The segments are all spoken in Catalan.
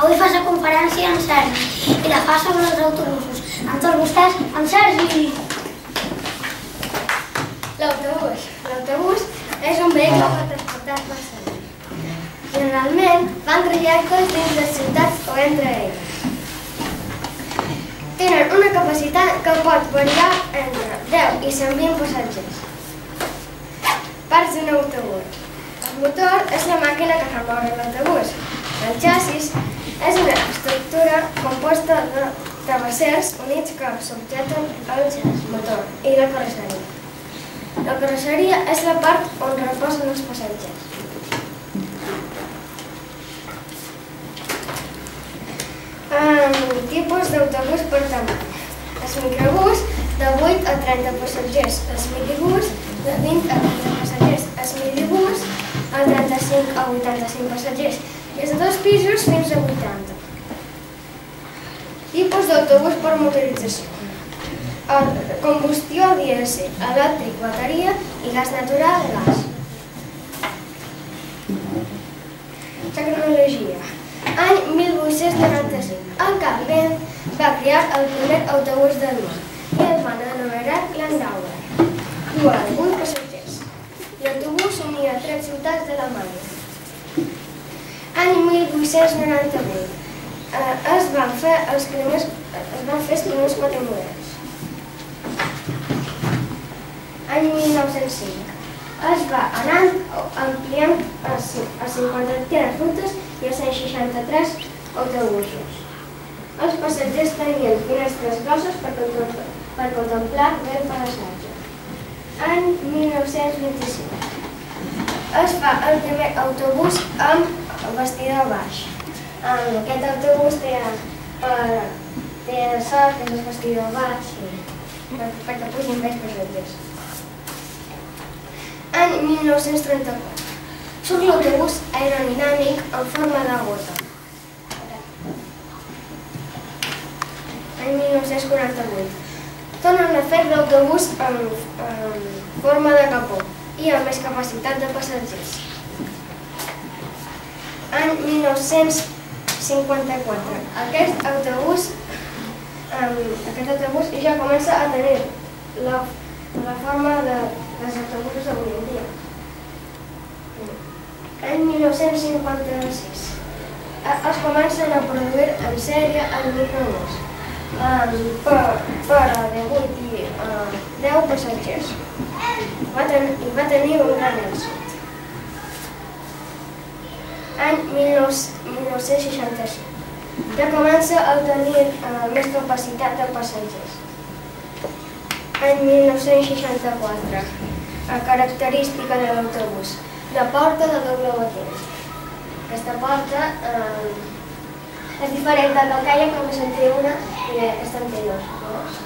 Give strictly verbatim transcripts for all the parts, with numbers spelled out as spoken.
Avui fas la conferència amb Sergi i la fas sobre els autobusos. Amb tots vostès, amb Sergi. L'autobús. L'autobús és un vehicle per transportar persones. Generalment fan trajectes dins de ciutats o entre elles. Tenen una capacitat que pot variar entre deu i cent vint passatgers. Parts d'un autobús. El motor és la màquina que fa moure l'autobús. El xassis és una estructura composta de tabassers units que subjecten el motor i la carrosseria. La carrosseria és la part on reposen els passatgers. Tipus d'autobús per tamany. El microbús de vuit a trenta passatgers, el minibús de vint a quinze passatgers, el minibús de trenta-cinc a vuitanta-cinc passatgers i els de dos pisos fins a vuitanta. Tipus d'autobús per motorització. Combustió dièsel, elèctric, bateria i gas natural, gas. Tecnologia. Any mil vuit-cents noranta-cinc. El Carlin va crear el primer autobús del món i el van anomenar Landauer. Duia vuit passatgers. L'autobús unia tres ciutats d'Alemanya. Any mil vuit-cents noranta-vuit. Es van fer els primers quatre models. Any mil nou-cents cinc. Es va anar ampliant a cinquanta-tres rutes i a cent seixanta-tres autobusos. Els passatgers tenien finestres grosses per contemplar bé el paisatge. Any mil nou-cents vint-i-cinc. Es fa el primer autobús amb bastidor baix. Aquest autobús té el sol, que és el bastidor baix, perquè pugin més passatgers. Any mil nou-cents trenta-quatre. Surt l'autobús aerodinàmic en forma de gota. Any mil nou-cents quaranta-vuit. Tornen a fer l'autobús en forma de capó i amb més capacitat de passatgers. Any mil nou-cents cinquanta-quatre. Aquest autobús ja comença a tenir la forma dels autobusos d'avui en dia. Any mil nou-cents cinquanta-sis. Es comencen a produir en sèrie el microbús per a divuit i deu passatgers. I va tenir un gran èxit. Any mil nou-cents seixanta-cinc. Ja comença a tenir més capacitat de passatgers. Any mil nou-cents seixanta-quatre. Característica de l'autobús. La porta de doble batent. Aquesta porta és diferent de aquella que només en té una i aquesta en té dues.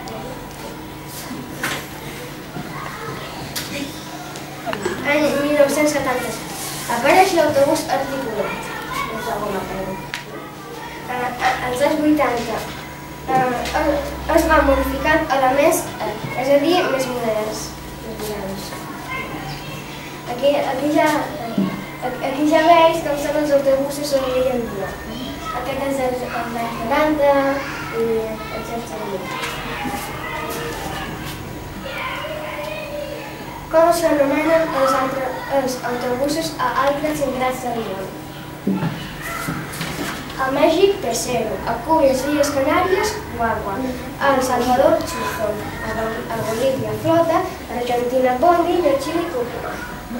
Any mil nou-cents setanta-set. Apareix l'autobús articulat. Als anys vuitanta es va modificar elements, és a dir, més moderns. Aquí ja veus com són els autobusos d'avui en dia. Aquest és els anys noranta i els anys setanta. Com s'anomenen els autobusos a altres indrets del món? A Mèxic, Pesero. A Cuba i les Illes Canàries, Guagua. A El Salvador, Chuzón. A Bolívia, Flota. A Argentina, Bondi. I a Xile, Cúpula.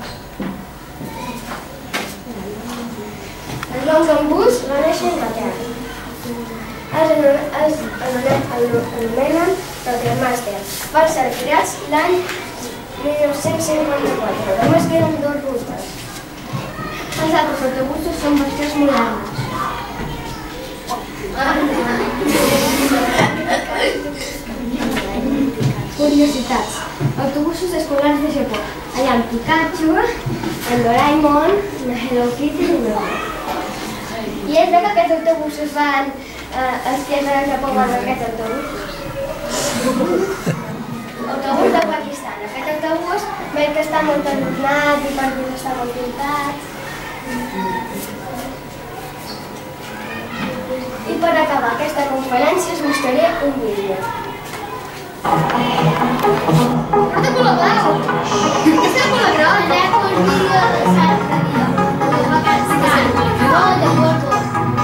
El Longbus va néixer a Anglaterra. Els anomenen Roadmaster. Van ser creats l'any mil nou-cents cinquanta-quatre. Només queden dues rutes. Els altres autobusos són versions modernes. Curiositats. Autobusos escolars de Japó. Hi ha Pikachu, el Doraemon, la Hello Kitty i el I és que aquests autobusos van... Els que de Japó van a aquests autobusos. Autobús de Pakistan. Aquest autobús veig que està molt adornat i per dins està molt pintat. acabar aquesta conferència us mostraré un vídeo. Porta color blau! És de color groc! És el vídeo de Sant Maria. No, de porto.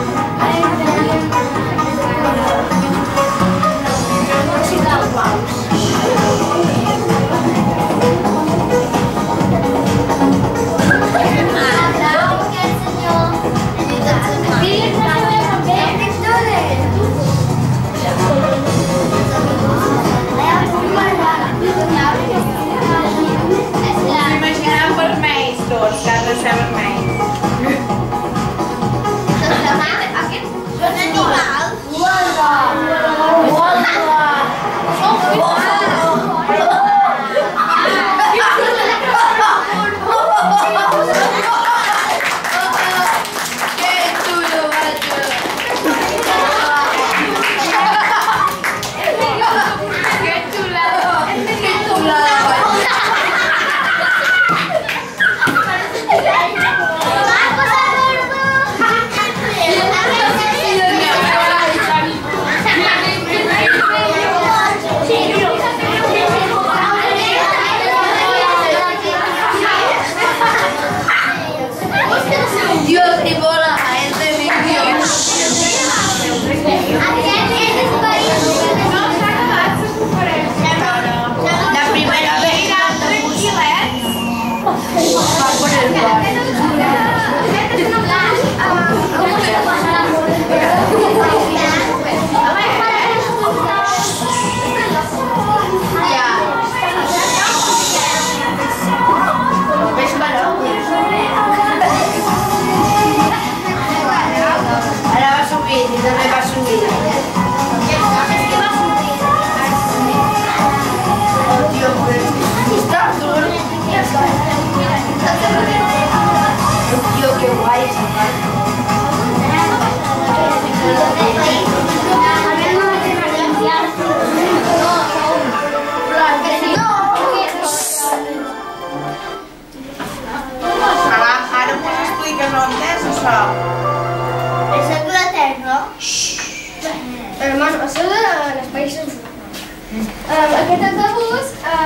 Aquest autobús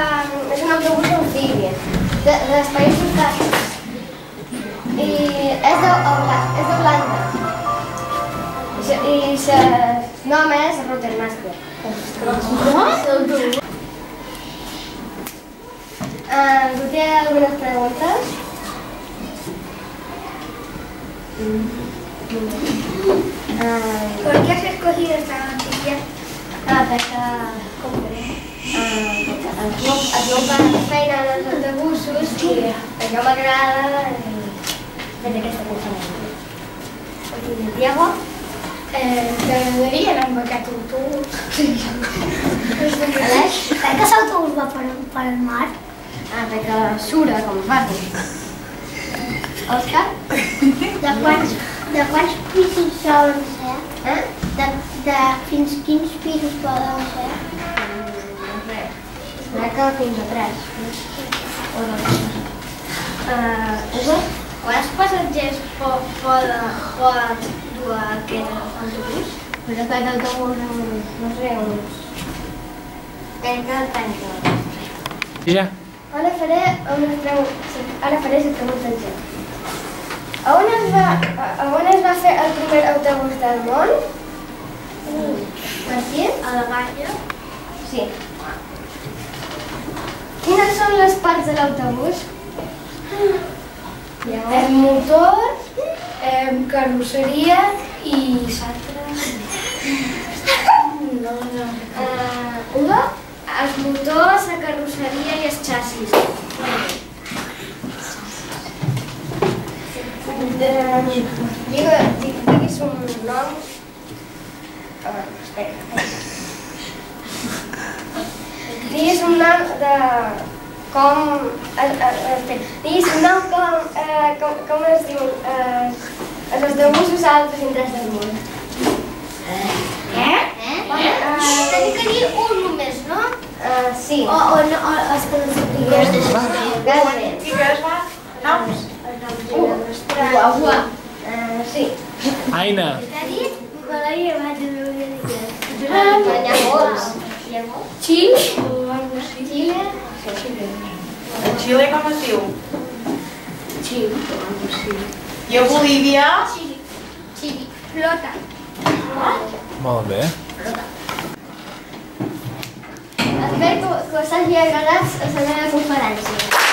és un autobús amfibi dels Països Baixos i és de Holanda i el nom és Routermaster. ¿Usted algunas preguntas? ¿Por qué has escogido esta noticia? Ah, perquè es veu per feina en els autobusos i això m'agrada fer aquesta conferència. Diego, t'agradaria anar amb aquest autobús? Aleix? Per què l'autobús va per el mar? Ah, perquè sura com fàcil. Òscar? De quants pisos solen ser? Eh? De fins quins pisos poden ser? No sé. Crec que fins a tres. O dos. Hugo? Quants passatgers poden dur aquest autobús? Pues aquest autobús, no sé, uns... Crec que trenta. Ja. Ara faré unes preguntes. Ara faré les preguntes jo. A on es va, a on es va fer el primer autobús del món? Per aquí? A Alemanya. Sí. Quines són les parts de l'autobús? El motor, carrosseria i l'altre... No, no. Uga? Els motors, la carrosseria i els xassis. Diguis un nom. Espera. Diguis un nom de com... Diguis un nom com... Com es diuen els autobusos a altres indrets del món. Què? Tenia que dir un només, no? Sí. O els que no Gairebé. Digues, va, noms. Ua, ua. Sí. Aina. Què ha dit? ahir vaig veure l'Ikea. Ah, però n'hi ha molts. Hi ha molts? Xile? Xile? Xile com es diu? Xile. I a Bolívia? Xili. Xili. Flota. Molt bé. Espero que us hagi agradat la meva conferència.